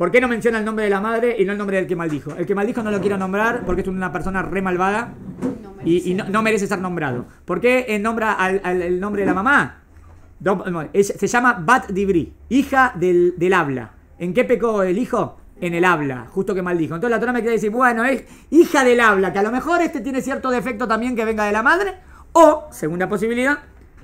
¿Por qué no menciona el nombre de la madre y no el nombre del que maldijo? El que maldijo no lo quiero nombrar porque es una persona re malvada y no merece ser nombrado. ¿Por qué nombra el nombre de la mamá? Se llama Bat Dibri, hija del habla. ¿En qué pecó el hijo? En el habla, justo que maldijo. Entonces la Torá me quiere decir, bueno, es hija del habla, que a lo mejor tiene cierto defecto también que venga de la madre, o, segunda posibilidad,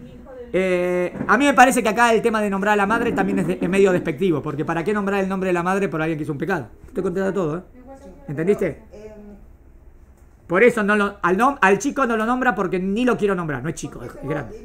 a mí me parece que acá el tema de nombrar a la madre también es medio despectivo, porque ¿para qué nombrar el nombre de la madre por alguien que hizo un pecado? Estoy contento de todo, ¿eh? ¿Entendiste? Por eso al chico no lo nombra porque ni lo quiero nombrar, no es chico, es grande.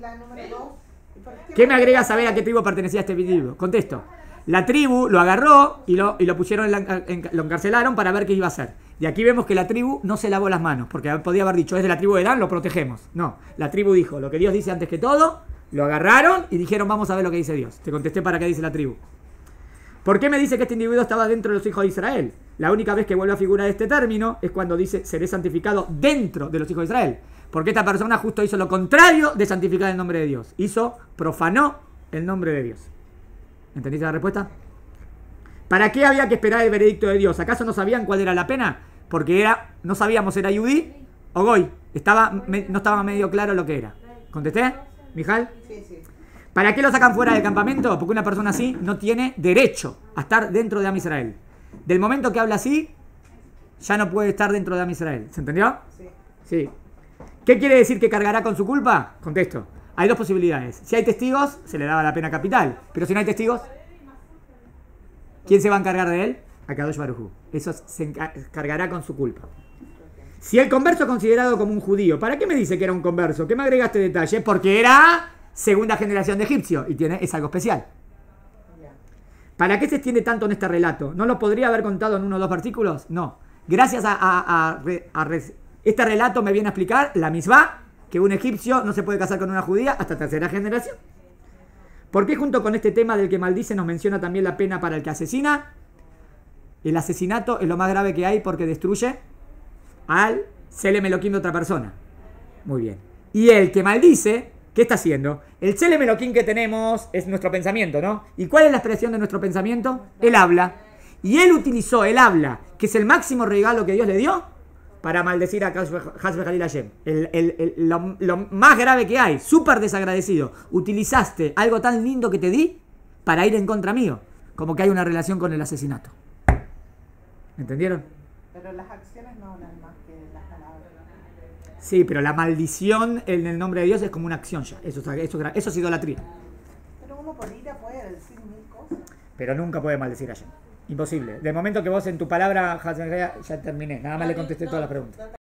¿Qué me agrega saber a qué tribu pertenecía este individuo? Contesto. La tribu lo agarró y lo pusieron, lo encarcelaron para ver qué iba a hacer. Y aquí vemos que la tribu no se lavó las manos, porque podía haber dicho, es de la tribu de Dan, lo protegemos. No, la tribu dijo, lo que Dios dice antes que todo, lo agarraron y dijeron, vamos a ver lo que dice Dios. Te contesté para qué dice la tribu. ¿Por qué me dice que este individuo estaba dentro de los hijos de Israel? La única vez que vuelve a figurar este término es cuando dice, seré santificado dentro de los hijos de Israel. Porque esta persona justo hizo lo contrario de santificar el nombre de Dios. Profanó el nombre de Dios. ¿Entendiste la respuesta? ¿Para qué había que esperar el veredicto de Dios? ¿Acaso no sabían cuál era la pena? Porque no sabíamos, ¿era Yudí o Goy? No estaba medio claro lo que era. ¿Contesté, Mijal? Sí. ¿Para qué lo sacan fuera del campamento? Porque una persona así no tiene derecho a estar dentro de Am Israel. Del momento que habla así, ya no puede estar dentro de Am Israel. ¿Se entendió? Sí. ¿Qué quiere decir que cargará con su culpa? Contesto. Hay dos posibilidades. Si hay testigos, se le daba la pena capital. Pero si no hay testigos, ¿quién se va a encargar de él? Akadosh Baruj Hu. Eso se cargará con su culpa. Si el converso es considerado como un judío, ¿para qué me dice que era un converso? ¿Qué me agregaste detalle? Porque era segunda generación de egipcio y es algo especial. ¿Para qué se extiende tanto en este relato? ¿No lo podría haber contado en uno o dos versículos? No. Gracias a este relato me viene a explicar la misma que un egipcio no se puede casar con una judía hasta tercera generación. ¿Por qué junto con este tema del que maldice nos menciona también la pena para el que asesina? El asesinato es lo más grave que hay porque destruye al Selem Elohim de otra persona. Muy bien. Y el que maldice, ¿qué está haciendo? El Selem Elohim que tenemos es nuestro pensamiento, ¿no? ¿Y cuál es la expresión de nuestro pensamiento? El habla. Y él utilizó el habla, que es el máximo regalo que Dios le dio, para maldecir a Hasbe Jalil Hashem. Lo más grave que hay, súper desagradecido. Utilizaste algo tan lindo que te di para ir en contra mío. Como que hay una relación con el asesinato. ¿Entendieron? Pero las acciones no hablan más que las palabras. Sí, pero la maldición en el nombre de Dios es como una acción ya. Eso es idolatría. Pero uno por ira puede decir mil cosas. Pero nunca puede maldecir a Hashem. Imposible. Del momento que vos en tu palabra, ya terminé. Nada más le contesté todas las preguntas.